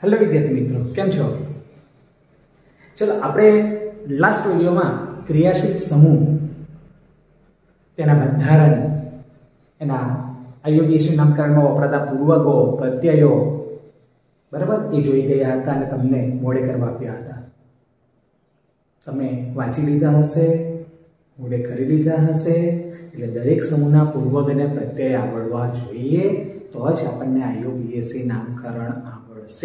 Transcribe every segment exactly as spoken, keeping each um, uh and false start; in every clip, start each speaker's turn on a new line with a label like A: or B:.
A: Hello विद्यार्थी मित्रों, केम छो? चलो આપણે લાસ્ટ વિડિયોમાં ક્રિયાશીલ સમૂહ તેના બંધારણ એના આઈયુપીએસી નામકરણમાં વપરાતા પૂર્વકો પ્રત્યયો બરાબર એ જોઈ ગયા હતા અને તમને મોડે કરવા આપ્યા હતા. તમે વાંચી લીધા હશે, મોડે કરી લીધા હશે, એટલે દરેક સમૂહના પૂર્વક અને પ્રત્યય આવડવા જોઈએ તો જ આપણને આઈયુપીએસી નામકરણ આવડશે.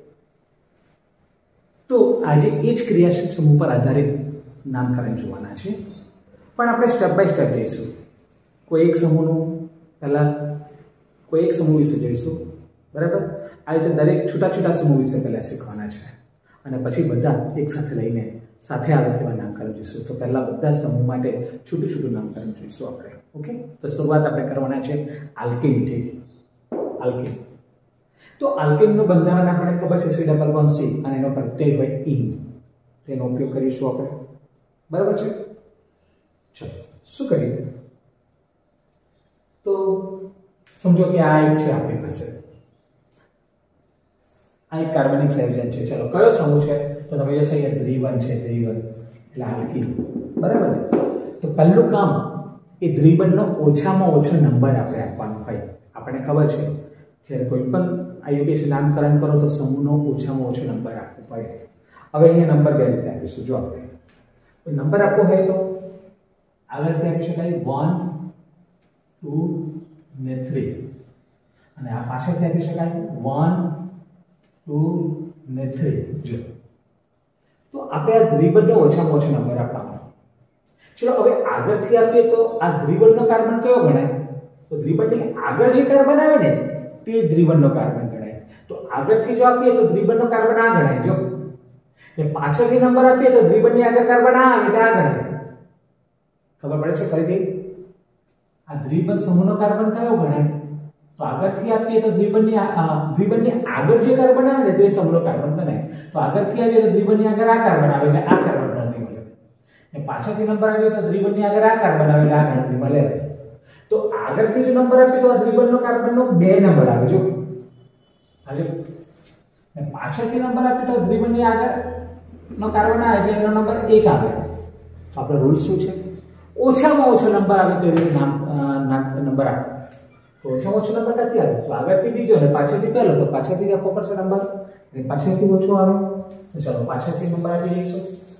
A: તો આજે એ જ ક્રિયાશીલ સમૂહ પર આધારિત નામકરણ જોવાના છે, પણ આપણે સ્ટેપ બાય સ્ટેપ જઈશું. કોઈ એક સમૂહનું પહેલાં કોઈ એક સમૂહ વિશે જોઈશું, બરાબર? આ રીતે દરેક છૂટા છૂટા સમૂહ વિશે પહેલાં શીખવાના છે અને પછી બધા એક સાથે લઈને સાથે આવે તેવા નામકરણ જોઈશું. તો પહેલાં બધા સમૂહ માટે છૂટું છૂટું નામકરણ જોઈશું આપણે. ઓકે, તો શરૂઆત આપણે કરવાના છે આલ્કેનથી. આલ્કેન તો આલ્કેનનું બંધારણ આપણને ખબર છે, સી ડબલ બોન્ડ સી અને એનો પ્રત્યય હોય ઈ. તેનો ઉપયોગ કરીશું આપણે, બરાબર છે? ચલો શું કરીએ? તો સમજો કે આ એક છે આપણી પાસે, આ એક કાર્બનિક સંયોજન છે. ચલો કયો સમૂહ છે? તો તમે જોશો અહીંયા દ્વિબંધ છે, દ્વિબંધ એટલે આલ્કીન, બરાબર ને? તો પહેલું કામ એ દ્વિબંધનો ઓછામાં ઓછો નંબર આપણે આપવાનો હોય. આપણને ખબર છે જ્યારે કોઈ પણ આઈયુપીએસી નામકરણ કરો તો સમૂહનો ઓછામાં ઓછો નંબર આપવો પડે. હવે અહીંયા નંબર બે રીતે આપીશું. જો આપણે કોઈ નંબર આપવો હોય તો આગળથી આપી શકાય વન, ટુ ને થ્રી, અને આ પાછળથી આપી શકાય વન, ટુ ને થ્રી. જો તો આપણે આ દ્વિબંધનો ઓછામાં ઓછો નંબર આપવાનો. ચલો હવે આગળથી આપીએ તો આ દ્વિબંધનો કાર્બન કયો ગણાય? તો દ્વિબંધની આગળ જે કાર્બન આવે ને તે દ્વિબંધનો કાર્બન ગણાય. તો આગળથી જો આપીએ તો દ્વિબંધનો કાર્બન આ ગણાય. જો કે પાછળથી નંબર આપીએ તો દ્વિબંધની આગળ કાર્બન આ આવે એટલે આ ગણાય. ખબર પડે છે? ફરીથી આ દ્વિબંધ સમૂહનો કાર્બન કયો ગણાય? તો આગળથી આપીએ તો દ્વિબંધની દ્વિબંધની આગળ જે કાર્બન આવે ને તે સમૂહનો કાર્બન ગણાય. તો આગળથી આપીએ તો દ્વિબંધની આગળ આ કાર્બન આવે એટલે આ કાર્બન ગણતરી મળે. ને પાછળથી નંબર આપીએ તો દ્વિબંધની આગળ આ કાર્બન આવે એટલે આ ગણતરી મળે. તો આગળથી જો નંબર આપીએ તો આ દ્વિબંધનો કાર્બનનો બે નંબર આવે. જો આજો ને પાછળથી નંબર આપીએ તો દ્વિબંધની આગળ નો કાર્બન આવે એટલે એનો નંબર એક આવે. તો આપણો રૂલ શું છે? ઓછામાં ઓછો નંબર આવે તે રીતે નામ નંબર આપો. તો ઓછામાં ઓછો નંબર નથી આવે તો આગળથી બીજો ને પાછળથી પહેલો, તો પાછળથી આપવો પડશે નંબર અને પાછળથી ઓછો આવે. તો ચલો પાછળથી નંબર આપી દઈશું.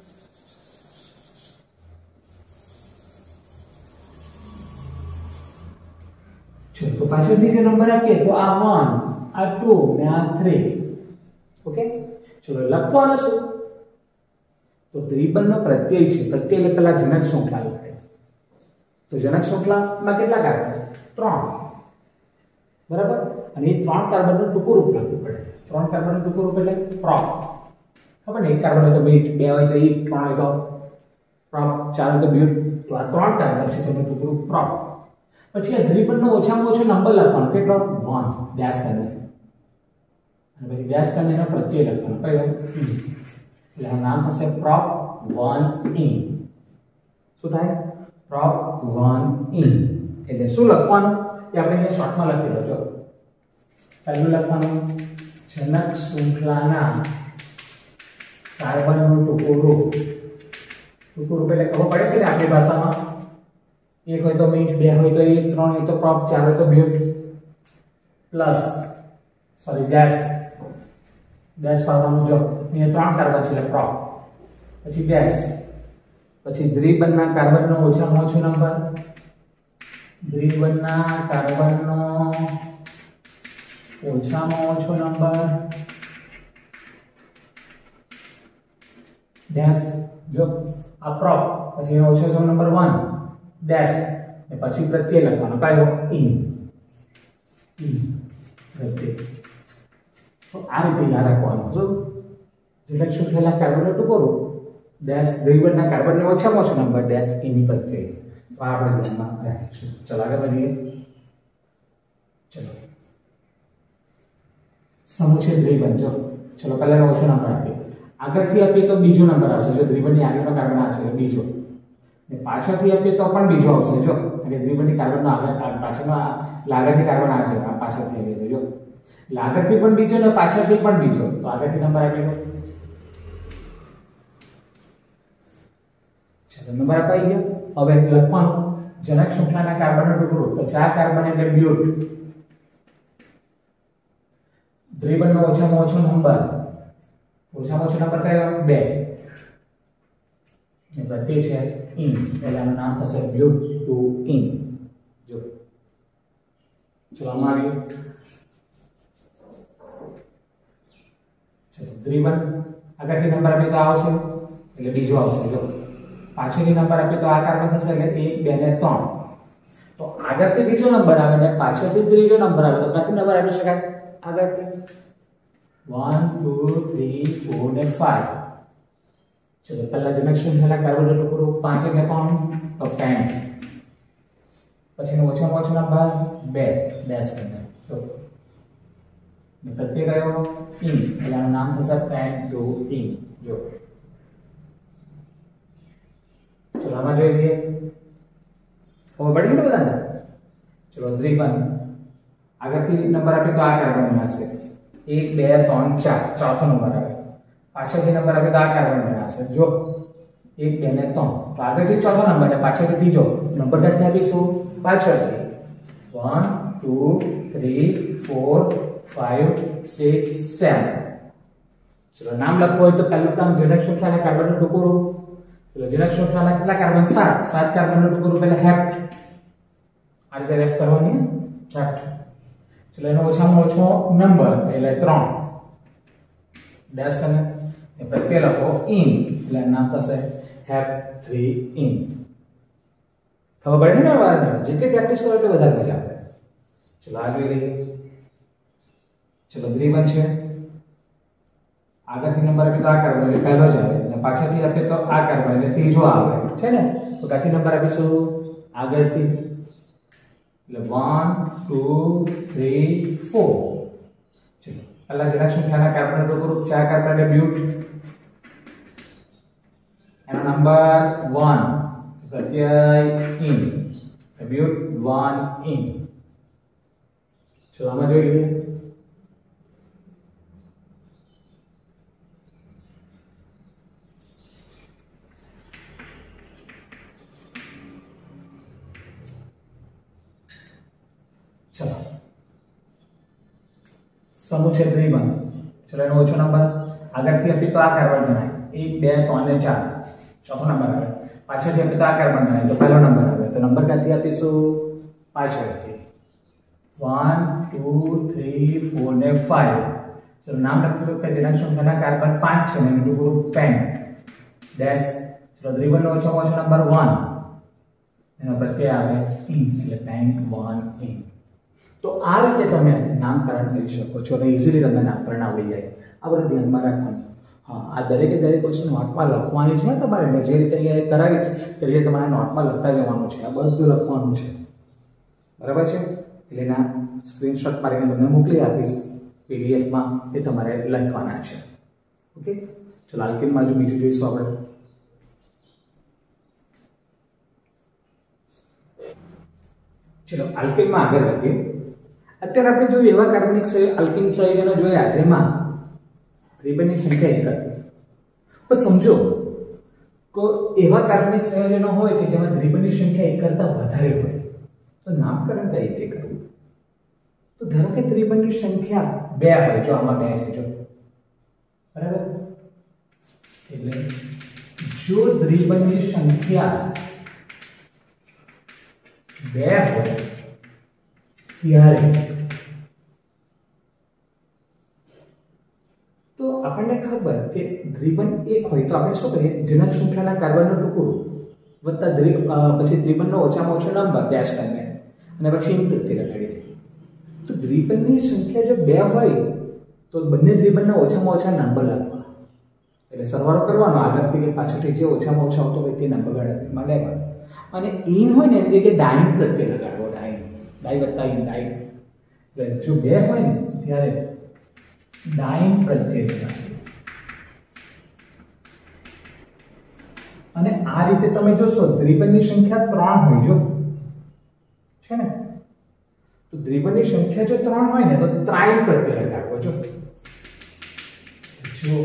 A: તો પાછળથી જે નંબર આપીએ તો આ વન, આ ટુ ને આ થ્રી. ઓકે, ચલો લખવાનું શું? તો દ્વિબંધનો પ્રત્યય છે. પ્રત્યય એટલે પહેલા જનક શૃંખલા લખાય. તો જનક શૃંખલામાં કેટલા કાર્બન? ત્રણ, બરાબર? અને એ ત્રણ કાર્બનનું ટૂંકું રૂપ લખવું પડે. ત્રણ કાર્બનનું ટૂંકું રૂપ એટલે પ્રોપ. ખબર ને? એક કાર્બન હોય તો મીટ, બે હોય તો ઈટ, ત્રણ હોય તો પ્રોપ, ચાર હોય તો બ્યુટ. તો આ ત્રણ કાર્બન છે તેનું ટૂંકું રૂપ પ્રોપ. પછી આ દ્વિબંધનો ઓછામાં ઓછો નંબર લખવાનો. કેટલો? વન ડેશ કરીને, અને પછી ડેશ કરીને એનો પ્રત્યય લખવાનો. કયો? એટલે આ નામ થશે પ્રોપ વન ઇન. શું થાય? પ્રોપ વન ઇન એટલે શું લખવાનું એ આપણે અહીંયા શોર્ટમાં લખી દો. જો પહેલું લખવાનું જનક શૃંખલાના કાર્બનનું ટૂંકું રૂપ. ટૂંકું રૂપ એટલે ખબર પડે છે ને આપણી ભાષામાં? એક હોય તો મીટ, બે હોય તો ઈટ, ત્રણ હોય તો પ્રોપ, ચાર હોય તો but, plus sorry dash dash પાડવાનું. જો અહીંયા ત્રણ કાર્બન છે એટલે પ્રોપ, પછી ડેશ, પછી દ્વિબંધના કાર્બનનો ઓછામાં ઓછો નંબર. દ્વિબંધના કાર્બનનો ઓછામાં ઓછો નંબર ડેશ. જો આ પ્રોપ, પછી એનો ઓછો નંબર વન ડેશ, ને પછી પ્રત્યય લખવાનો. કયો? ઇન. ઇન પ્રત્યય. તો આ રીતે યાદ રાખવાનું. જો જનક શૃંખલા કાર્બનનો ટૂંકો રૂપ ડેશ, દ્વિબંધના કાર્બનનો ઓછામાં ઓછો નંબર ડેશ, ઇન પ્રત્યય. તો આ આપણે ધ્યાનમાં રાખીશું. ચલો આગળ વધીએ. ચલો સમૂહ છે દ્વિબંધ. જો ચલો પહેલાનો ઓછો નંબર આપીએ, આગળથી આપીએ તો બીજો નંબર આવશે. જો દ્વિબંધની આગળનો કાર્બન આ છે બીજો, ને પાછળથી આપીએ તો પણ બીજો આવશે. જો એટલે દ્વિબંધની કાર્બનનો આગળ પાછળનો આગળથી કાર્બન આ છે, આ પાછળથી આપીએ તો જો એટલે આગળથી પણ બીજો ને પાછળથી પણ બીજો, તો આગળથી નંબર આપી દો. ચલો નંબર અપાઈ ગયો. હવે લખવાનું જનક શૃંખલાના કાર્બનનો ટુકડો, તો ચાર કાર્બન એટલે બ્યુટ. દ્વિબંધનો ઓછામાં ઓછો નંબર, ઓછામાં ઓછો નંબર કયો? બે. એ પ્રત્યય છે ઇન, એટલે આનું નામ થશે બ્યુટ ટુ ઇન. જો ચલો આમાં આવ્યું. ચલો દ્વિબંધ આગળથી નંબર આપીએ તો આવશે, એટલે બીજો આવશે. જો પાછળથી નંબર આપીએ તો આ કાર્બન થશે, એટલે એક, બે ને ત્રણ. તો આગળથી બીજો નંબર આવે ને પાછળથી ત્રીજો નંબર આવે, તો ક્યાંથી નંબર આપી શકાય? આગળથી one two three four ને five. ચલો પહેલા જનક શૃંખલા કાર્બનનો ટુકડો પાંચ એટલે કોણ? તો ટેન. પછીનો ઓછામાં ઓછો નંબર બે, ડેશ કરીને. તો પ્રત્યય કયો? ઇન, એટલે આનું નામ થશે ટેન ટુ ઇન. જો ચલો આમાં જોઈ લઈએ. ખબર પડી ને બધાને? ચલો દ્વિબંધ આગળથી નંબર આપીએ તો આ કાર્બન મળશે, એક, બે, ત્રણ, ચાર, ચોથો નંબર આવે. પાછળથી નંબર આપીએ તો આ કાર્બન મળશે. જો એક, બે ને ત્રણ, તો આગળથી ચોથો નંબર ને પાછળથી ત્રીજો નંબર. ક્યાંથી આપીશું? પાછળથી. One two three four five six seven. ચલો નામ લખવું હોય તો પહેલું કામ જનક શૃંખલાના કાર્બનનો ટુકડો. ચલો જનક શૃંખલાના કેટલા કાર્બન? સાત. સાત કાર્બનનો ટુકડો પહેલા હેપ્ટ, આ રીતે રેફ કરવાની. હેપ્ટ. ચલો એનો ઓછામાં ઓછો નંબર એટલે ત્રણ, ડેશ કરીને એ પ્રત્યય લખો ઇન, એટલે નામ થશે હેપ થ્રી ઇન. ખબર પડે ને? વારને જેટલી પ્રેક્ટિસ કરો એટલે વધારે મજા આવે. ચલો આગળ લઈએ. ચલો દ્વિબંધ છે, આગળથી નંબર આપીએ તો આ કાર્બન એટલે પહેલો જ આવે, અને પાછળથી આપીએ તો આ કાર્બન એટલે ત્રીજો આવે છે ને. તો ક્યાંથી નંબર આપીશું? આગળથી. એટલે વન ટુ થ્રી ફોર. ચલો પહેલા જનક શૃંખલાના કાર્બનનો ટુકડો ચાર કાર્બન એટલે બ્યુટ, એનો નંબર વન, પ્રત્યય ઇન, બ્યુટ વન ઇન. ચલો આમાં જોઈ લઈએ. चलो समूह है द्विबंध. चलो एनो ओछो नंबर આગળથી આપી તો આ કાર્બન બનાય, એક, બે, ત્રણ ને ચાર, ચોથો નંબર આવે. પાછળથી આપી તો આ કાર્બન બનાય, તો પહેલો નંબર આવે. તો નંબર ક્યાંથી આપીશું? પાછળથી. વન ટુ થ્રી ફોર ને ફાઈવ. ચલો નામ લખતી વખતે જનક શૃંખલાના કાર્બન પાંચ છે ને એનું ટુકડો પેન, ડેશ. ચલો દ્વિબંધનો ઓછામાં ઓછો નંબર વન, એનો પ્રત્યય આવે ઇન, એટલે પેન્ટ વન ઇન. તો આ રીતે તમે નામકરણ કરી શકો છો અને ઇઝીલી તમને નામકરણ આવડી જાય. આ બધું ધ્યાનમાં રાખવાનું. હા, આ દરેકે દરેક વસ્તુ નોટમાં લખવાની છે તમારે. મેં જે રીતે અહીંયા કરાવીશ તે રીતે તમારે નોટમાં લખતા જવાનું છે. આ બધું લખવાનું છે, બરાબર છે? એટલે એના સ્ક્રીનશોટ મારીને તમને મોકલી આપીશ પીડીએફમાં, એ તમારે લખવાના છે. ઓકે, ચલો આલ્કેનમાં જો બીજું જોઈશું આપણે. ચલો આલ્કેનમાં આગળ વધીએ. અત્યારે આપણે જોયું એવા કાર્બનિક આલ્કિન સંયોજનો જોયા જેમાં દ્વિબંધની સંખ્યા એક હતી. પણ સમજો કે એવા કાર્બનિક સંયોજનો હોય કે જેમાં દ્વિબંધની સંખ્યા એક કરતા વધારે હોય, તો નામકરણ કઈ રીતે કરવું? તો ધારો કે દ્વિબંધની સંખ્યા બે હોય. જો આમાં બે છે, જો બરાબર. એટલે જો દ્વિબંધની સંખ્યા બે હોય ત્યારે તો આપણને ખબર કે દ્વિબંધ એક હોય તો આપણે શું કરીએ? જનક શૃંખલાના કાર્બનનો ટુકડો વત્તા પછી દ્વિબંધનો ઓછામાં ઓછો નંબર ડેશ કરીને અને પછી ઇન પ્રત્યય લગાડીએ. તો દ્વિબંધની સંખ્યા જો બે હોય તો બંને દ્વિબંધના ઓછામાં ઓછા નંબર લખવા, એટલે સરવાળો કરવાનો આગળથી કે પાછળથી જે ઓછામાં ઓછા આવતો હોય તે નંબર ગણતરીમાં લેવાનો. અને ઇન હોય ને એની જગ્યાએ ડાઇન પ્રત્યય લગાડવો. ડાઇન, ડાઈ વત્તા ઇન, ડાઇન. એટલે જો બે હોય ને ત્યારે ડાઇન પ્રત્યય લગાડવો. અને આ રીતે તમે જોશો દ્વિબંધની સંખ્યા ત્રણ હોય જો છે ને, તો तो દ્વિબંધની સંખ્યા જો ત્રણ હોય ને તો ત્રાઈન પ્રત્યય લગાડવો જો જો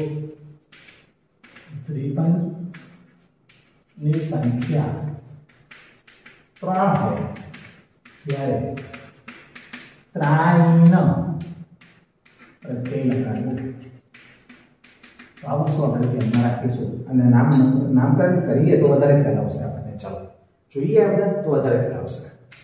A: દ્વિબંધની સંખ્યા ત્રણ હોય ત્યારે ત્રાઈન પ્રત્યય લગાડવું। તો આ વસ્તુ આપણે ધ્યાનમાં રાખીશું અને નામ નામકરણ કરીએ તો વધારે ખ્યાલ આવશે આપણને। ચાલો જોઈએ આપણે તો વધારે ખ્યાલ આવશે।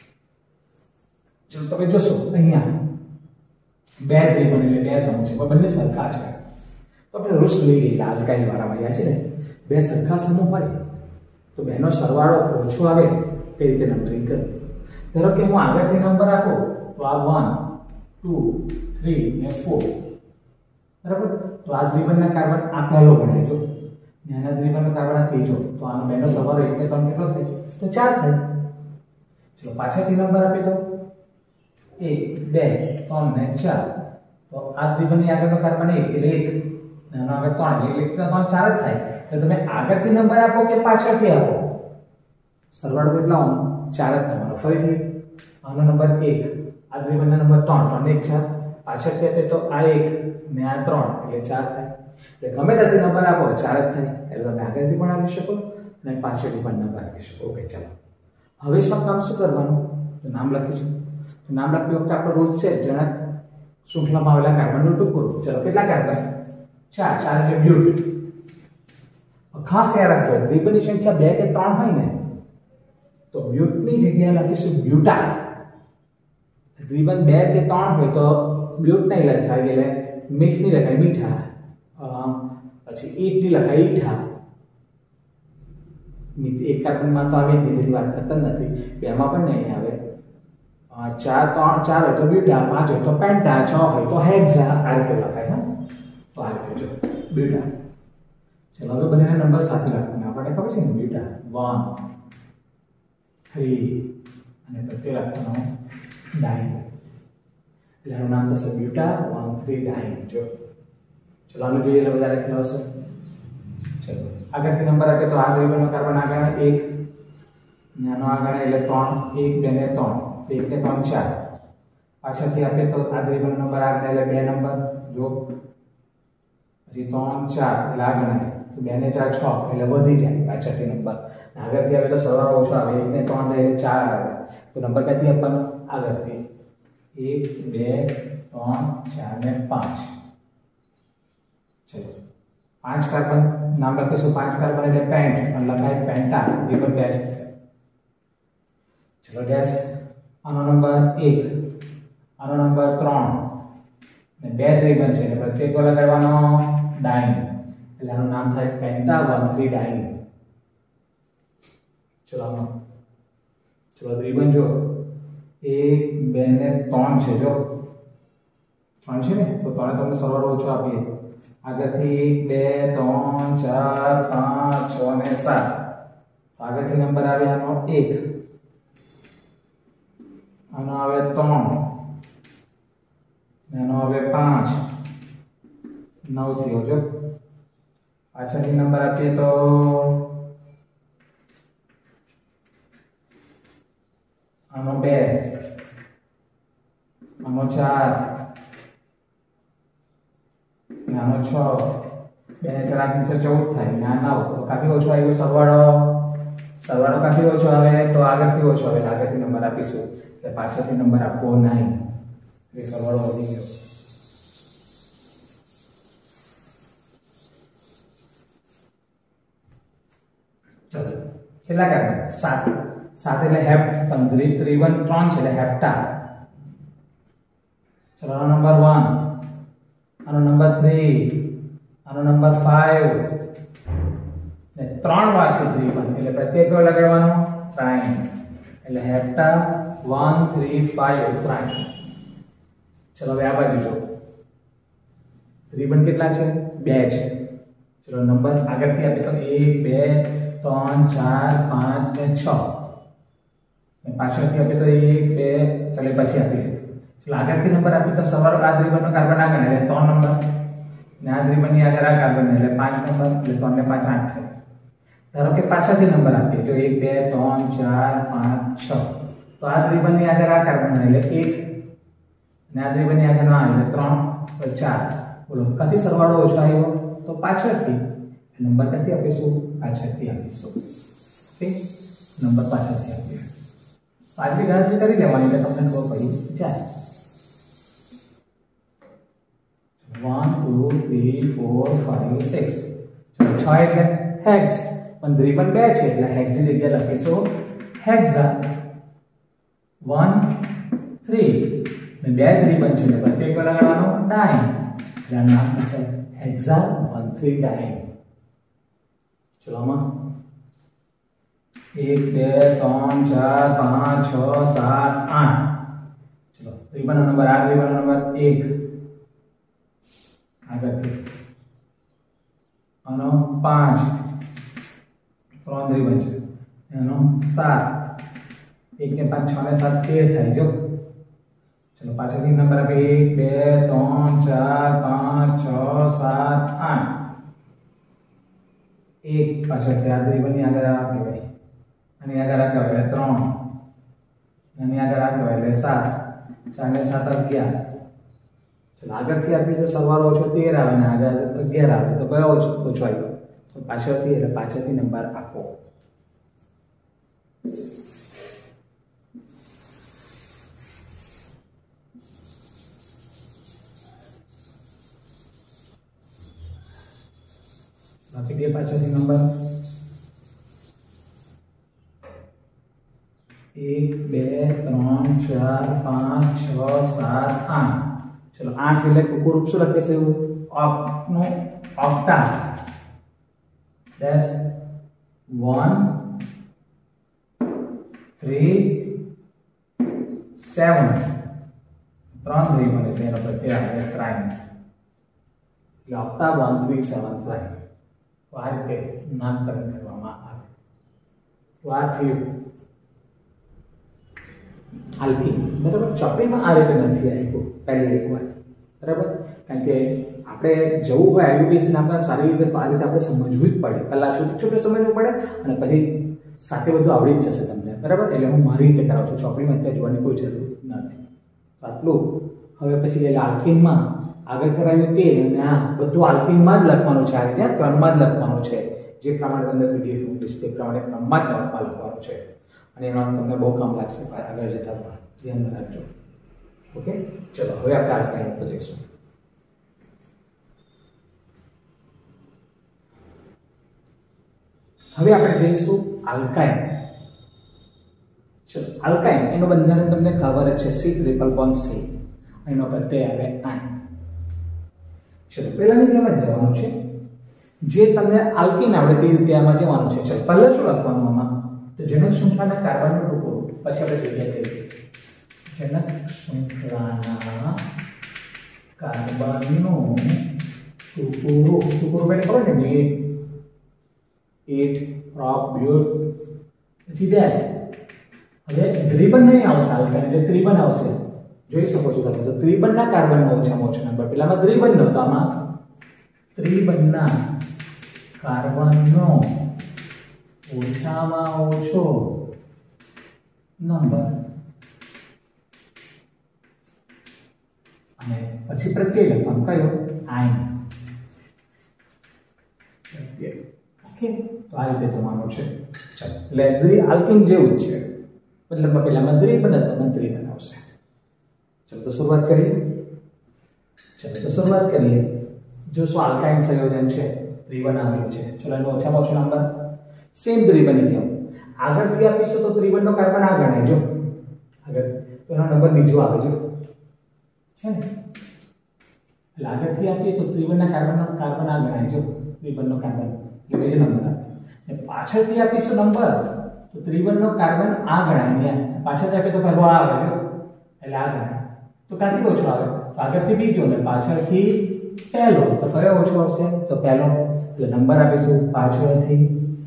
A: चलो તમે જોશો અહીંયા બે દ્વિબંધ એટલે બે સમૂહ છે પણ બંને સરખા છે તો આપણે રૂલ્સ લઈ લઈએ હલકાઈ વાળામાં યાદ છે ને બે સરખા સમૂહ હોય તો બેનો સરવાળો ઓછો આવે તે રીતે નંબરિંગ કરો। ધારો કે હું આગળથી નંબર આપું તો આ વન ટુ થ્રી ને ફોર બરાબર। તો આ દ્વિબંધના કાર્બન આ પહેલો ગણાય જો નાના દ્વિબંધનો કાર્બન આ ત્રીજો તો આનો બેનો સરવાળો એક ને ત્રણ કેટલો થાય તો ચાર થાય। ચલો પાછળથી નંબર આપી દો एक બે ત્રણ ને ચાર તો આ ત્રિબંધની આગળનો કાર્બન એક એટલે એક નાનો આગળ ત્રણ એટલે એક ત્રણ ચાર જ થાય। તો તમે આગળથી નંબર આપો કે પાછળથી આપો સરવાળો કેટલા આવવાનો ચાર જ થવાનો। ફરીથી આનો નંબર એક આ ત્રિબંધનો નંબર ત્રણ ત્રણ ને એક ચાર પાછળથી આપે તો આ એક ને આ ત્રણ એટલે ચાર થાય। એટલે ગમે ત્યાંથી નંબર આપો ચાર જ થાય એટલે તમે આગળથી પણ આપી શકો અને પાછળથી પણ નંબર આપી શકો। ઓકે ચાલો હવે શું કામ શું કરવાનું તો નામ લખીશું। तो नाम लखते वक्त आपको रूल से जनक श्रृंखला में आवेला कार्बन નું ટુકડું। चलो કેટલા કાર્બન ચાર ચાર એટલે બ્યુટ। ખાસ યાદ રાખજો દ્વિબંધની સંખ્યા બે કે ત્રણ હોય ને તો બ્યુટની જગ્યાએ લખીશું બ્યુટા। દ્વિબંધ બે કે ત્રણ હોય તો બ્યુટ નહીં લખાય એટલે મિક્સ નહીં લખાય મીઠા પછી ઈટ ની લખાય ઈઠા। એક કાર્બનમાં તો આવે ધીરે વાત કરતા નથી બેમાં પણ નહીં આવે। चार ત્રણ ચાર હોય તો બ્યુટા પાંચ હોય તો પેન્ટા છ હોય તો હેક્સા આ રીતે લખાય હા તો આ રીતે જો બ્યુટા। ચલો હવે બંનેના નંબર સાથે લખવાના આપણને ખબર છે ને બ્યુટા વન થ્રી અને પછી લખવાનો ડાઇન એટલે આનું નામ થશે બ્યુટા વન થ્રી ડાઇન જો। ચલો આનું જોઈએ એટલે વધારે ખ્યાલ આવશે। ચલો આગળથી નંબર આપે તો આ દ્વિબંધનો કાર્બન આગળ એક નાનો આગળ એટલે ત્રણ એક બે ને ત્રણ एक ने ત્રણ ચાર પાછળથી આપે તો આ દ્વિબંધ નંબર આગળ એટલે બે નંબર જો પછી ત્રણ ચાર એટલે આગળ તો બે ને ચાર છ એટલે વધી જાય પાછળથી નંબર આગળથી આવે તો સરવાળો ઓછો આવે એક ને ત્રણ એટલે ચાર આવે તો નંબર ક્યાંથી આપવાનો આગળથી એક બે ત્રણ ચાર ને પાંચ। ચલો પાંચ કાર્બન નામ લખીશું પાંચ કાર્બન એટલે પેન્ટ અને લખાય પેન્ટા દ્વિબંધ બે છે। ચલો ડેશ આનો નંબર એક આનો નંબર ત્રણ ને બે દ્વિબંધ છે એટલે પ્રત્યેક લગાડવાનો ડાઇન એટલે આનું નામ થાય પેન્ટા વન થ્રી ડાઇન। ચલો ચલો દ્વિબંધ જો એક બે ને ત્રણ છે જો ત્રણ છે ને તો ત્રણે તમને સરવાળો ઓછો આપીએ આગળથી એક બે ત્રણ ચાર પાંચ છ ને સાત આગળથી નંબર આવે આનો એક આનો આવે ત્રણ એનો આવે પાંચ નવ થયો જો પાછળથી નંબર આપીએ તો આનો બે આનો ચાર આનો છ બે ને ચાર આઠ ને ચૌદ થાય ને આ નવ તો કાફી ઓછો આવ્યો સરવાળો સરવાળો કાફી ઓછો આવે તો આગળથી ઓછો આવે આગળથી નંબર આપીશું એટલે પાછળથી નંબર આપવો નહીં એટલે સરવાળો વધી ગયો। ચલો કેટલા કાર્બન સાત સાત એટલે હેપ્ટ પંદરી ત્રિવન ત્રણ છે એટલે હેપ્ટા। ચલો આનો નંબર વન આનો નંબર થ્રી આનો નંબર ફાઈવ ને ત્રણ વાર છે ત્રિવન એટલે પ્રત્યેક લગાડવાનો ત્રાઈન એટલે hepta one three five triyne. ચલો હવે આ બાજુ જો ત્રિબંધ કેટલા છે બે છે। ચલો નંબર આગળથી આપીએ તો એક બે ત્રણ ચાર પાંચ ને છ ને પાછળથી આપીએ તો એક બે ચાલે પછી આપીએ ચલો આગળથી નંબર આપીએ તો સરવાળો આ ત્રિબંધનો કાર્બન આગળ એટલે ત્રણ નંબર ને આ ત્રિબંધની આગળ આ કાર્બન એટલે પાંચ નંબર એટલે ત્રણ ને પાંચ આઠ થાય। ધારો કે પાછળથી નંબર આપીએ જો એક બે ત્રણ ચાર પાંચ છ તો આ ત્રિબંધની આગળ આ કાર્બન એટલે એક અને આ ત્રિબંધની આગળ ના આવે ત્રણ તો ચાર બોલો કથી સરવાળો ઓછો આવ્યો તો પાછળથી નંબર કથી આપીશું પાછળથી આપીશું ઓકે નંબર પાછળથી આપીએ આજની ગણતરી કરી લેવાની એટલે તમને ખબર પડી જાય one two three four five six ચલો છ એટલે હેક્સ પણ ત્રિબંધ બે છે એટલે હેક્સ ની જગ્યાએ લખીશું હેક્સા one three ને બે ત્રિબંધ છે એટલે પ્રત્યેક પર લગાડવાનો nine એટલે નામ થશે હેક્સા one three nine ચલો આમાં એક બે ત્રણ ચાર પાંચ છ સાત આઠ ચલો ત્રિબંધ નંબર આ ત્રિબંધ નંબર એક આગળથી આનો પાંચ ત્રણ ત્રિબંધ છે એનો સાત એક ને પાંચ છ ને સાત તેર થાય જો ચલો પાછળથી નંબર આપે એક બે ત્રણ ચાર પાંચ છ સાત આઠ એક પાછળથી આ ત્રિબંધની આગળ આ કહેવાય અને આગળ આ કહેવાય એટલે ત્રણ અને આગળ આ કહેવાય એટલે સાત ચાર ને સાત અગિયાર ચલો આગળથી આપી તો સરવાળો ઓછો તેર આવે ને આગળ અગિયાર આવે તો કયો ઓછો ઓછો આવ્યો તો પાછળથી એટલે પાછળથી નંબર આપો બાકી બે પાછળથી નંબર એક બે ત્રણ ચાર પાંચ છ સાત આઠ चलो आठ એટલે ટૂંકું રૂપ શું લખે છે ઓક્ટ નો ઓક્ટા દસ one three seven ત્રણ ત્રી મળે તેનો પ્રત્યય આવે ત્રણ એટલે ઓક્ટા one three seven ત્રણ તો આ રીતે નામકરણ કરવામાં આવે તો આ થયું આલ્કીન બરાબર ચોપડીમાં આ રીતે નથી આવ્યું પહેલી એક વાત બરાબર કારણ કે આપણે જવું હોય આયુપીએસસી નામના સારી રીતે તો આ રીતે આપણે સમજવું જ પડે પહેલાં છોટું છોટું સમજવું પડે અને પછી સાથે બધું આવડી જ જશે તમને બરાબર એટલે હું મારી રીતે કરાવું છું ચોપડીમાં અત્યારે જોવાની કોઈ જરૂર નથી આટલું હવે પછી એટલે આલ્કીનમાં આગળ કરાવ્યું તે અને આ બધું આલ્કીનમાં જ લખવાનું છે આ રીતે ક્રમમાં જ લખવાનું છે જે પ્રમાણે તમને પીડીએફ મોકલીશ તે પ્રમાણે ક્રમમાં જ લખવાનું છે અને એનો તમને બહુ કામ લાગશે આગળ જતા પણ ધ્યાન રાખજો ઓકે ચલો હવે આપણે આલ્કાઇન ઉપર જઈશું હવે આપણે જઈશું આલ્કાઇન ચલો આલ્કાઇન એનું બંધારણ તમને ખબર જ છે સી ટ્રિપલ બોન્ડ સી એનો પ્રત્યય આવે આન ચલો પહેલાની જેમ જ જવાનું છે જે તમને આલ્કીન આવડે તે રીતે આમાં જવાનું છે ચલો પહેલા શું લખવાનું આમાં તો જનક શૃંખલાના કાર્બનનો ટુકડો પછી આપણે જોઈએ કરીએ જનક શૃંખલાના કાર્બનનો ટુકડો ટુકડો એટલે ખબર ને એટ પ્રોપ બ્યુટ પછી ડેશ હવે ત્રિબંધ નહીં આવશે આલ્કાઇન એટલે ત્રિબંધ આવશે જોઈ શકો છો તમે તો ત્રિબંધના કાર્બનનો ઓછામાં ઓછો નંબર પેલામાં ત્રિબંધ નહોતો આમાં ત્રિબંધના કાર્બનનો ઓછામાં ઓછો નંબર અને પછી પ્રત્યય લખવાનું કયો આયન ઓકે તો આ રીતે જવાનું છે ચાલો એટલે દ્વિ આલ્કીન જેવું જ છે મતલબ પહેલામાં દ્વિબંધ હતો ત્રિબંધ આવશે ચલો તો શરૂઆત કરીએ ચલો તો શરૂઆત કરીએ જો શું આલ્કાઇન સંયોજન છે ત્રિબંધ આવેલું છે ચલો એનો ઓછામાં ઓછો નંબર સેમ ત્રિબંધની જેમ આગળથી આપીશું તો ત્રિબંધનો કાર્બન આ ગણાય જો આગળ તો એનો નંબર બીજો આવે જો છે ને એટલે આગળથી આપીએ તો ત્રિબંધના કાર્બનનો કાર્બન આ ગણાય જો ત્રિબંધનો કાર્બન એટલે બીજો નંબર આવે ને પાછળથી આપીશું નંબર તો ત્રિબંધનો કાર્બન આ ગણાય ને પાછળથી આપીએ તો પહેલો આ આવે જો એટલે આ ગણાય તો ક્યાંથી ઓછો આવે તો આગળથી બીજો ને પાછળથી પહેલો તો કયો ઓછો આવશે તો પહેલો એટલે નંબર આપીશું પાછળથી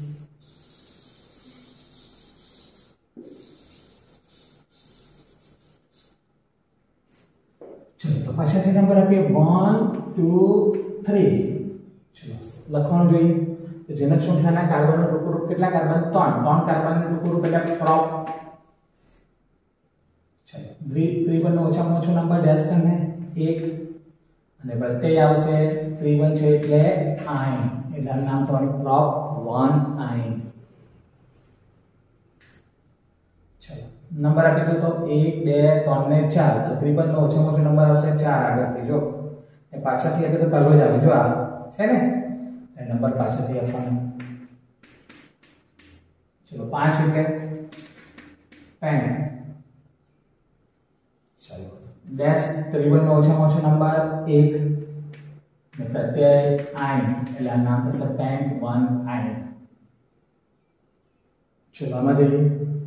A: ચલો તો પાછળથી નંબર આપીએ one two three ચલો લખવાનું જોઈએ તો જનક શૃંખલાના કાર્બનનો ટુકડો કેટલા કાર્બન ત્રણ ત્રણ કાર્બનનો ટુકડો એટલે પ્રોપ ચલો ત્રિબંધનો ઓછામાં ઓછો નંબર ડેશ કરીને એક અને પ્રત્યય આવશે ત્રિબંધ છે એટલે આયન એટલે આનું નામ તમારું પ્રોપ વન આયન. ચલો નંબર આપીશું તો એક બે ત્રણ ને ચાર તો ત્રિબંધનો ઓછામાં ઓછો નંબર આવશે ચાર આગળથી જો એ પાછળથી આપે તો પહેલો જ આવે જો આ છે ને એ નંબર પાછળથી આપવાનો. ચલો પાંચ એટલે પેન. ચલો ડેશ ત્રિબંધનો ઓછામાં ઓછો નંબર એક ને પ્રત્યય આયન એટલે આ નામ થશે પેન વન આયન. ચલો આમાં જઈએ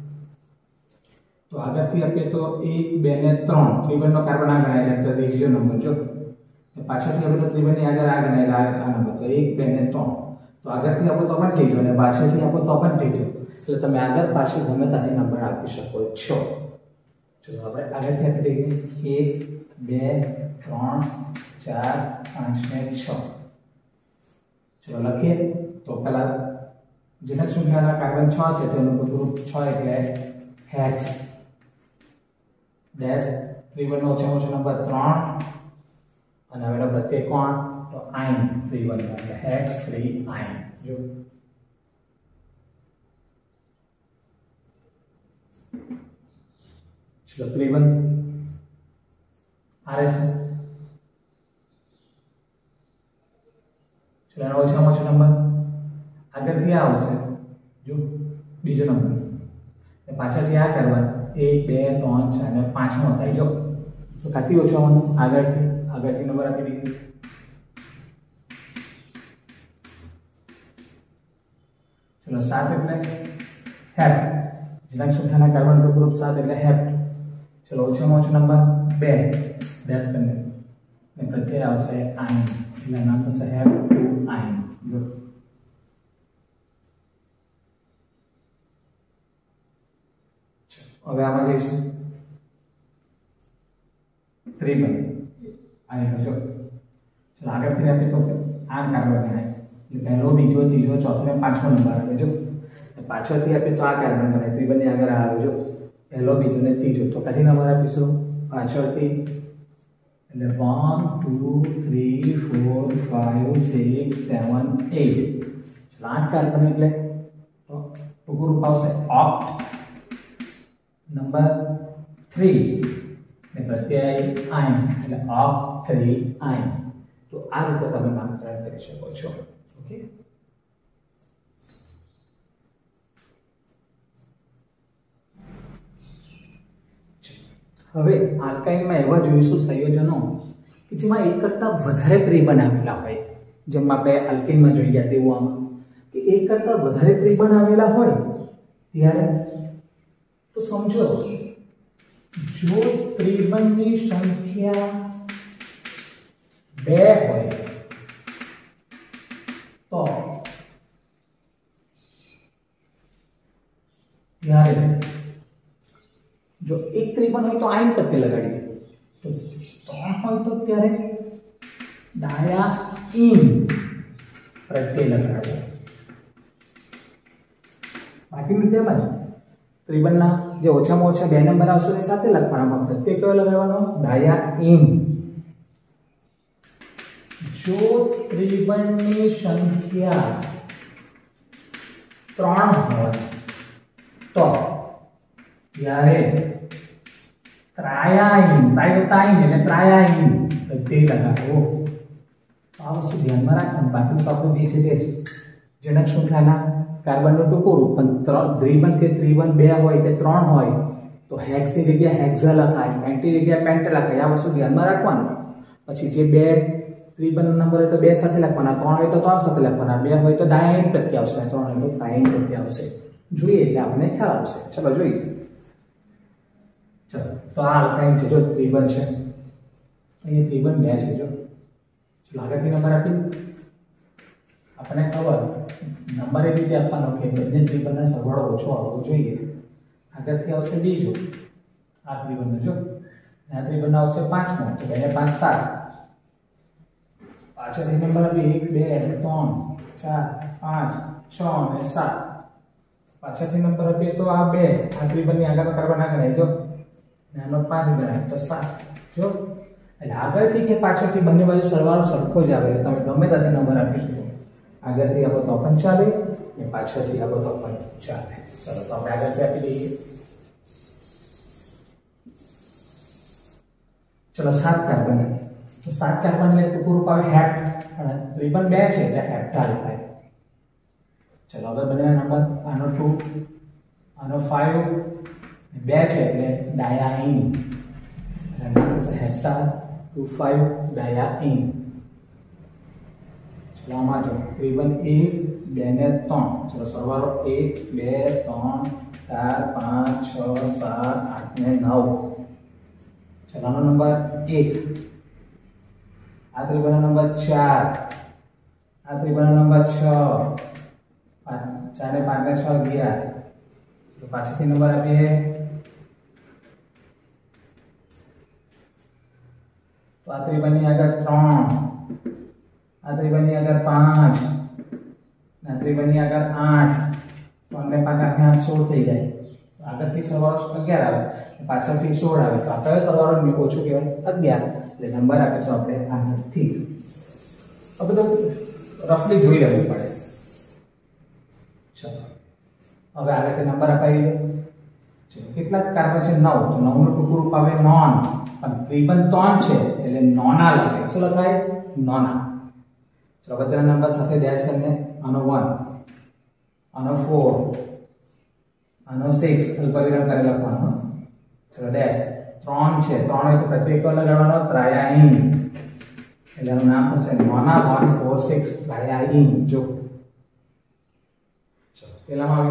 A: તો આગળથી આપીએ તો એક બે ને ત્રણ ત્રિબંધનો કાર્બન આ ગણાય તો ત્રીજો નંબર જો પાછળથી આપણે ત્રિબંધની આગળ આ ગણાય આ નંબર તો એક બે ને ત્રણ તો આગળથી આપો તો પણ ત્રીજો અને પાછળથી આપો તો પણ ત્રીજો એટલે તમે આગળ પાછળ ગમે તારી નંબર આપી શકો છો. ચલો આપણે આગળથી આપી દઈએ એક બે ત્રણ ચાર પાંચ ને છ. ચલો લખીએ તો પહેલા જનક શૃંખલાના કાર્બન છ છે તેનું ગ્રુપ છ એટલે હેક્સ ડેશ ત્રિબંધનો ઓછામાં ઓછો નંબર ત્રણ અને હવે પ્રત્યેક કોણ તો આયન ત્રિબંધ એટલે હેક્સ થ્રી આયન. જો ચલો ત્રિબંધ આ રહેશે. ચલો એનો ઓછામાં ઓછો નંબર આગળથી આ આવશે જો બીજો નંબર પાછળથી આ કરવા એક બે ત્રણ ચાર ને પાંચમો થાય જો તો કાથી ઓછો આવવાનો આગળથી આગળથી નંબર આપી દીધું. ચલો સાત એટલે હેપ જનક શૃંખલાના કાર્બન ગ્રુપ સાત એટલે હેપ. ચલો ઓછામાં ઓછો નંબર બે ડેશ કરીને ને પ્રત્યય આવશે આયન એટલે નામ થશે હેપ ટુ આયન. હવે આમાં જઈશું ત્રિબંધ આયન જો ચલો આગળથી આપીએ તો આ કાર્બન ગણાય એટલે પહેલો બીજો ત્રીજો ચોથો ને પાંચમો નંબર આવે જો પાછળથી આપીએ તો આ કાર્બન ગણાય ત્રિબંધની આગળ આવે જો પહેલો બીજો ને ત્રીજો તો કદી નંબર આપીશું પાછળથી એટલે one two three four five six seven eight. ચલો આઠ કાર્બન એટલે તો ટૂંકું રૂપ આવશે ઓક્ટ નંબર થ્રી ને પ્રત્યય આયન એટલે ઓફ થ્રી આયન. તો આ રીતે તમે નામકરણ કરી શકો છો. ઓકે હવે આલ્કાઇનમાં એવા જોઈશું સંયોજનો કે જેમાં એક કરતાં વધારે ત્રિબંધ આવેલા હોય જેમ આપણે આલ્કીનમાં જોઈ ગયા તેવું આમાં કે એક કરતાં વધારે ત્રિબંધ આવેલા હોય ત્યારે તો સમજો જો ત્રિબંધની સંખ્યા બે હોય તો ત્યારે જો એક ત્રિબંધ હોય તો આયન પ્રત્યય લગાડીએ તો ત્રણ હોય તો ત્યારે ડાયા ઇન પ્રત્યય લગાડવો. બાકીનું તેમ જ ત્રિબંધના જે ઓછામાં ઓછા બે નંબર આવશે એ સાથે લખવાના પ્રત્યય કયો લગાવવાનો ડાયા ઇન. જો ત્રિબંધની સંખ્યા ત્રણ હોય તો ત્યારે ત્રાયાઈન ત્રાયોતાઈન એટલે ત્રાયાઈન પ્રત્યય લગાડવો. આ વસ્તુ ધ્યાનમાં રાખવાનું બાકી તો આપણું જે છે તે જ જનક શૃંખલાના કાર્બનનું ટૂંકું રૂપ પણ દ્વિબંધ કે ત્રિબંધ બે હોય કે ત્રણ હોય તો હેક્સની જગ્યાએ હેક્ઝા લખાય પેન્ટની જગ્યાએ પેન્ટ લખાય. આ વસ્તુ ધ્યાનમાં રાખવાનું. પછી જે બે ત્રિબંધ નંબર હોય તો બે સાથે લખવાના ત્રણ હોય તો ત્રણ સાથે લખવાના બે હોય તો ડાયાઈન પ્રત્યય આવશે ત્રણ હોય તો ત્રાયાઈન પ્રત્યય આવશે. જોઈએ એટલે આપણને ખ્યાલ આવશે. ચલો જોઈએ. ચલો તો આ આલ્કાઇન છે જો ત્રિબંધ છે અહીંયા ત્રિબંધ બે છે જો ચલો આગળથી નંબર આપી આપણને ખબર નંબર એ રીતે આપવાનો કે બંને ત્રિબંધનો સરવાળો ઓછો આવવો જોઈએ. આગળથી આવશે બીજો આ ત્રિબંધ જો આ ત્રિબંધ આવશે પાંચમો તો બે ને પાંચ સાત. પાછળથી નંબર આપી એક બે ત્રણ ચાર પાંચ છ અને સાત. પાછળથી નંબર આપીએ તો આ બે આ ત્રિબંધની આગળનો કાર્બન આ ગણાય જો આનો પાંચ ગણાય તો સાત. જો એટલે આગળથી કે પાછળથી બંને બાજુ સરવાળો સરખો જ આવે એટલે તમે ગમે ત્યાંથી નંબર આપી શકો. આગળથી આપો તો પણ ચાલે ને પાછળથી આપો તો પણ ચાલે. ચલો તો આપણે આગળથી આપી દઈએ. ચલો સાત કાર્બન. તો સાત કાર્બન એટલે ટૂંકું આવે હેપ્ટ અને ત્રિબંધ બે છે એટલે હેપ્ટાલ થાય. ચલો હવે બધા નંબર આનો ટુ આનો ફાઈવ બે છે એટલે ડાયાઇન એટલે હેપ્ટાલ ટુ ફાઈવ ડાયાઇન. ચલો આમાં જો ત્રિબંધ એક બે ને ત્રણ. ચલો સરવાળો એક બે ત્રણ ચાર પાંચ છ સાત આઠ ને નવ. ચલો આનો નંબર એક. આ ત્રિબંધનો નંબર ચાર. આ ત્રિબંધનો નંબર છ. ચાર ને પાંચ ને છ અગિયાર. તો પાછળથી નંબર આપીએ તો આ ત્રિબંધની આગળ ત્રણ. આ ત્રિબંધની આગળ પાંચ. આ ત્રિબંધની આગળ આઠ. ત્રણ ને પાંચ આઠ ને આઠ સોળ થઈ જાય. આગળથી સરવાળો અગિયાર આવે પાછળથી સોળ આવે તો આ કયો સરવાળો ઓછું કહેવાય? અગિયાર. એટલે નંબર આપીશું આપણે આગળથી. હવે તો રફલી જોઈ લેવું પડે. ચલો હવે આગળથી નંબર અપાઈ દો. ચલો કેટલા કાર્બન છે? નવ. તો નવ નું ટૂંકું રૂપ આવે નોન. પણ ત્રિબંધ ત્રણ છે એટલે નોના લખાય. શું લખાય? નોના. ચલો બધા નંબર સાથે ડેશ કરીને આનો વન, આનો ફોર, આનો સિક્સ અલ્પવિરામ કરી લખવાનો. ચલો ડેશ ત્રણ છે. ત્રણ હોય તો પ્રત્યેક લગાડવાનો ત્રાયાઇન. એટલે એનું નામ થશે nona one four six triyne. જો ચલો પેલામાં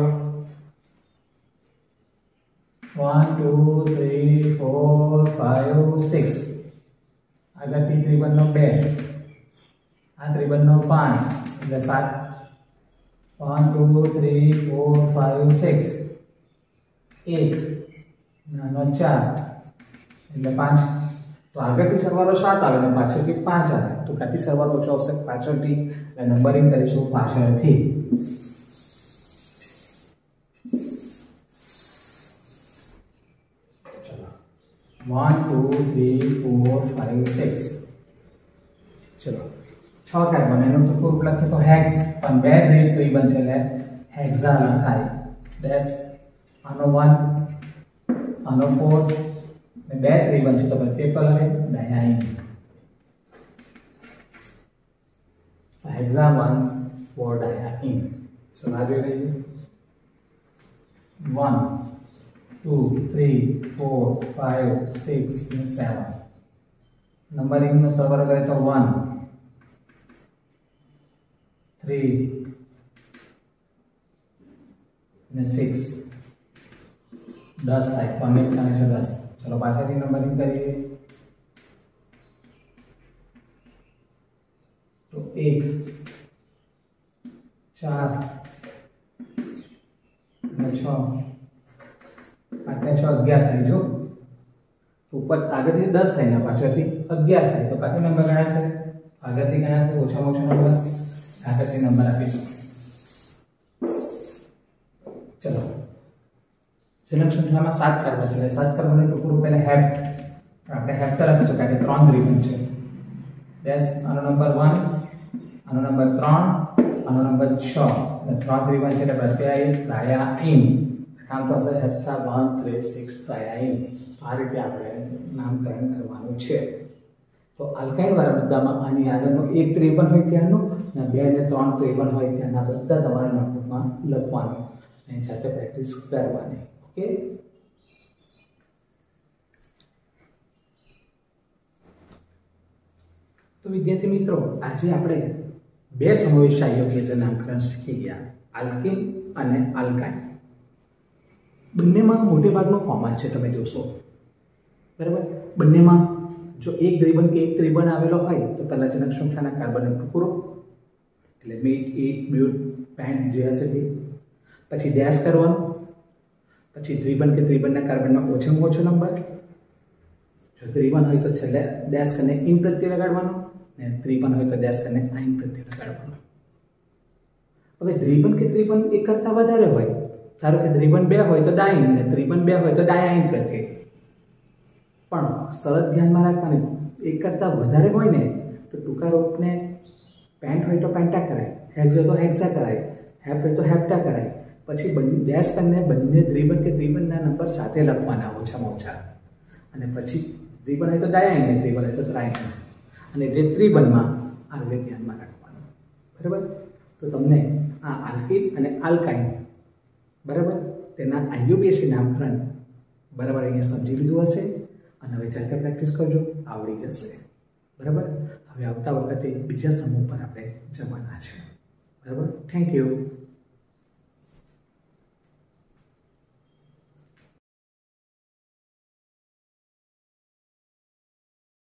A: આવ્યું one two three four five six. આગળથી ત્રિબંધનો બે. આ ત્રિબંધનો પાંચ એટલે સાત. One two three four five six. એક નાનો ચાર એટલે પાંચ. તો આગળથી સરવાળો સાત આવે ને પાછળથી પાંચ આવે તો ક્યાંથી સરવાળો ઓછો આવશે? પાછળથી. એટલે નંબરિંગ કરીશું પાછળથી. One two three four five six. ચલો છ કાર્બન એનું તો પૂરું લખીએ તો હેક્સ. પણ બે ત્રિબંધ છે એટલે હેક્ઝા લખાય. ડેશ આનો વન, આનો ફોર બે ત્રિબંધ છે તો પ્રત્યેક લખે diyne. Hexa one four diyne. ચલો આ જોઈ લઈએ. One two three four five six અને સેવન. નંબરિંગનો સરવાળો કરે તો વન થ્રી અને સિક્સ. દસ થાય. પંદર ચાલીસ દસ. ચલો પાછળથી નંબરિંગ કરીએ તો એક ચાર અને છ. પાંચ છ અગિયાર થાય. જો ઉપર આગળથી દસ થાય ને પાછળથી અગિયાર થાય તો પાછળ નંબર ગણાશે. આગળથી ગણાશે ઓછામાં ઓછો નંબર. આગળથી નંબર આપીશું. ચલો જનક શૃંખલામાં સાત કાર્બન છે. સાત કાર્બનનું ટૂંકું રૂપ એટલે હેપ્ટ. આપણે હેપ્ટર આપીશું કારણ કે ત્રણ ત્રિબંધ છે. ડેશ આનો નંબર વન, આનો નંબર ત્રણ, આનો નંબર છ. અને ત્રણ ત્રિબંધ છે એટલે પ્રત્યય ત્રાયાઇન. નામ થશે hepta one three six triyne. આ રીતે આપણે નામકરણ કરવાનું છે. તો આલ્કાઇન વાળા બધામાં આની આગળનો એક ત્રિબંધ હોય ત્યાંનું અને બે અને ત્રણ ત્રિબંધ હોય ત્યાંના બધા તમારે નોટબુકમાં લખવાનું અને જાતે પ્રેક્ટિસ કરવાની. ઓકે. તો વિદ્યાર્થી મિત્રો આજે આપણે બે સમાવેશ આયોજન નામકરણ શીખી ગયા. આલ્કિન અને આલ્કાઇન. બંનેમાં મોટે ભાગનો કોમન છે. તમે જોશો બરાબર. બંનેમાં જો એક દ્વિબંધ કે એક ત્રિબંધ આવેલો હોય તો પહેલા જનક શૃંખલાના કાર્બનનો ટુકડો એટલે મીટ ઈટ બ્યુટ પેન્ટ જે હશે તે. પછી ડેશ કરવાનો. પછી દ્વિબંધ કે ત્રિબંધના કાર્બનનો ઓછામાં ઓછો નંબર. જો ત્રિબંધ હોય તો છેલ્લે ડેશ કરીને ઇન પ્રત્યય લગાડવાનો અને ત્રિબંધ હોય તો ડેશ કરીને આઈન પ્રત્યય લગાડવાનો. હવે દ્વિબંધ કે ત્રિબંધ એક કરતાં વધારે હોય, ધારો કે દ્વિબંધ બે હોય તો ડાઈન અને ત્રિબંધ બે હોય તો ડાયાઇન પ્રત્યય. પણ શરત ધ્યાનમાં રાખવાની, એક કરતાં વધારે હોય ને તો ટૂંકા રૂપને પેન્ટ હોય તો પેન્ટા કરાય, હેક્સ હોય તો હેક્સા કરાય, હેપ્ટ હોય તો હેપ્ટા કરાય. પછી બંને ડેશ કરીને બંને દ્વિબંધ કે ત્રિબંધના નંબર સાથે લખવાના ઓછામાં ઓછા. અને પછી દ્વિબંધ હોય તો ડાયાંગ ને ત્રિબંધ હોય તો ત્રાયંગ. અને જે ત્રિબંધમાં આ રીતે ધ્યાનમાં રાખવાનું. બરાબર? તો તમને આ આલ્કિલ અને આલ્કાઇન બરાબર તેના આઈયુપીએસી નામકરણ બરાબર અહીંયા સમજી લીધું હશે. અને હવે જાતે પ્રેક્ટિસ કરજો, આવડી જશે. બરાબર? હવે આવતા વખતે બીજા સમૂહ પર આપણે જવાના છે. બરાબર? Thank you.